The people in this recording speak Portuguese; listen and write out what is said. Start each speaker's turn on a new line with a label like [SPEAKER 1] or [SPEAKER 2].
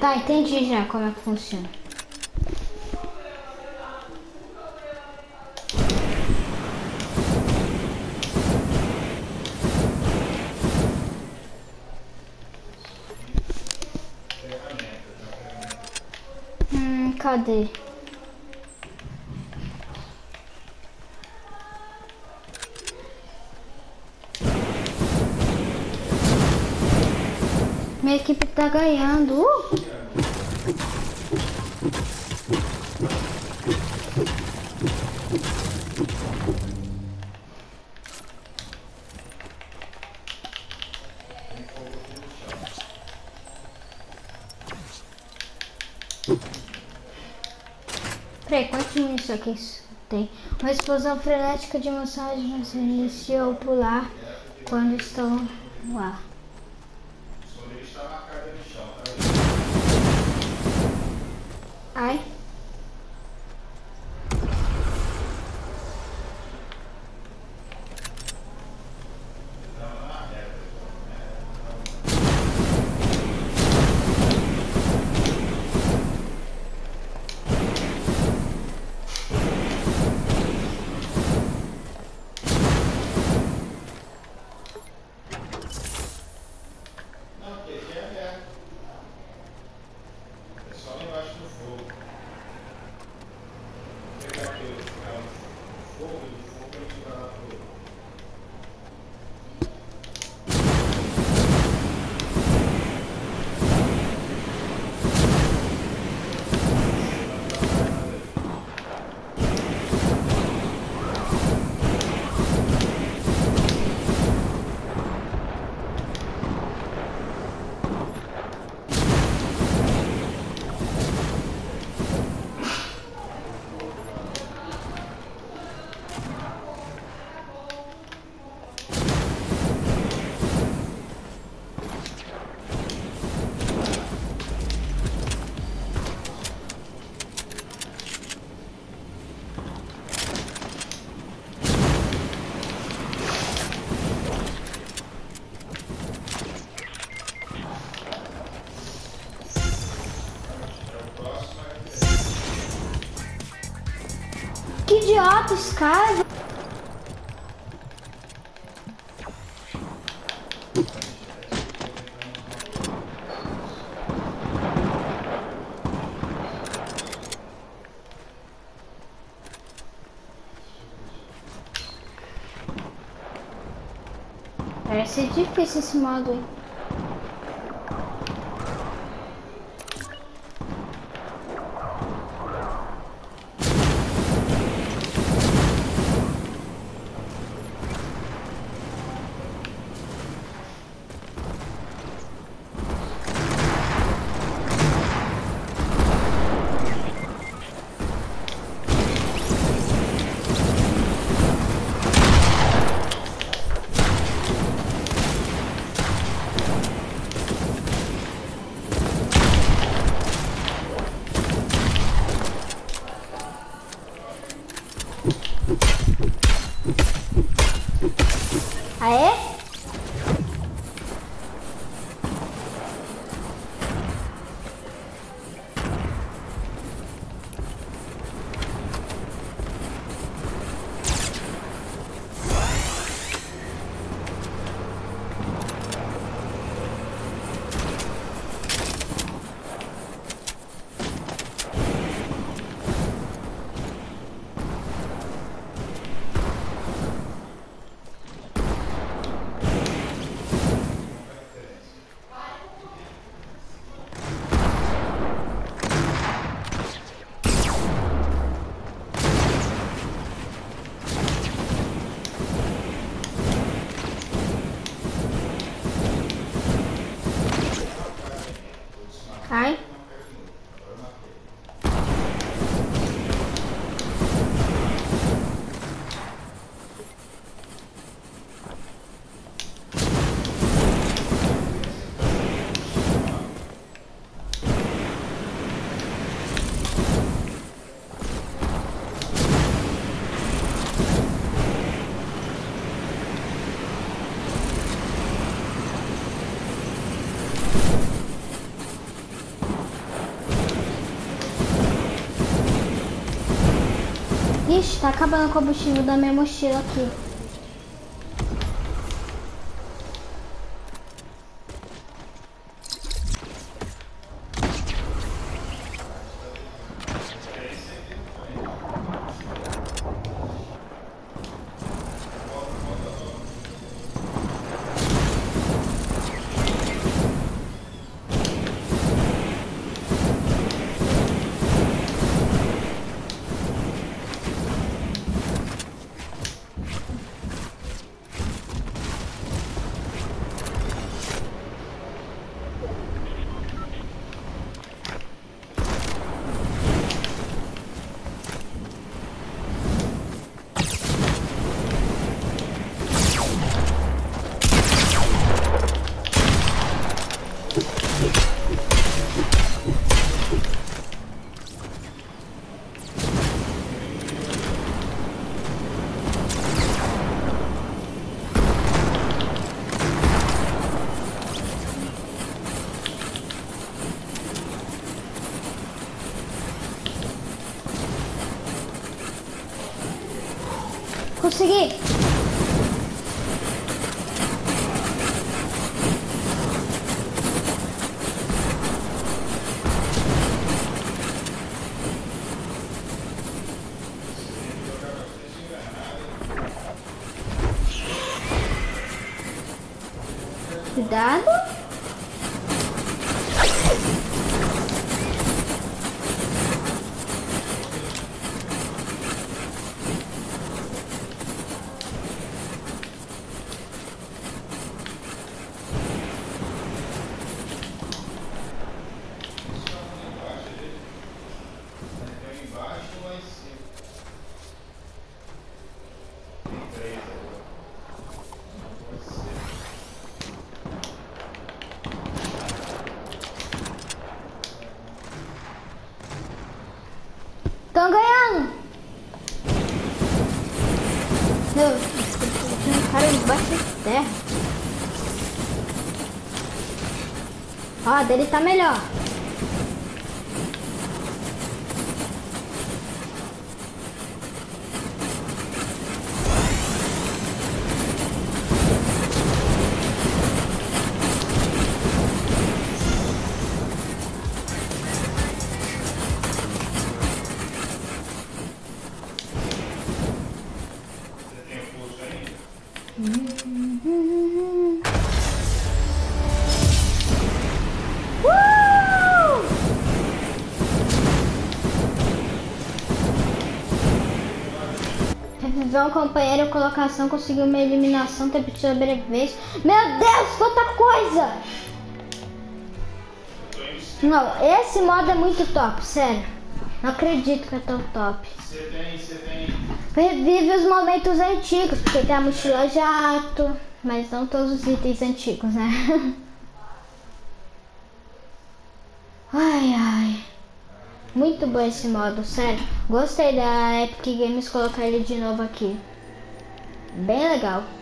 [SPEAKER 1] Tá, entendi já como é que funciona. Cadê? Minha equipe tá ganhando. Peraí, quantos minutos aqui tem? Uma explosão frenética de mensagens iniciou pular quando estão lá. Ai. Que idiota esse cara! Parece difícil esse modo, hein? Aê? Ai. tá acabando o combustível da minha mochila aqui. Consegui! Cuidado! Estão ganhando! Meu, tem um cara embaixo da terra. Ó, a dele tá melhor. Reviver um companheiro, colocação, conseguiu uma eliminação, tempo de sobrevivência. Meu Deus, quanta coisa! Não, esse modo é muito top, sério. Não acredito que é tão top.
[SPEAKER 2] Você tem.
[SPEAKER 1] Revive os momentos antigos, porque tem a mochila jato, mas não todos os itens antigos, né? Ai, ai. Muito bom esse modo, sério. Gostei da Epic Games colocar ele de novo aqui. Bem legal.